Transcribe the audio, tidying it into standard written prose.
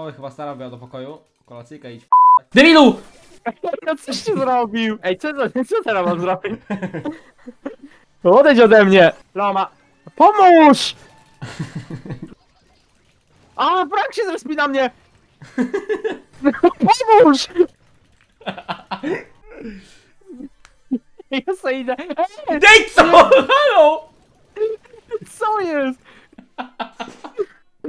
Oj, chyba stara była do pokoju. Kolacyjka idź. Debilu! No coś ty zrobił? Ej, co teraz mam zrobić? Odejdź ode mnie! Lama! Pomóż! A, Frank się zrespi na mnie! Pomóż! Ja sobie idę. Ej, Dej co? Halo! co jest?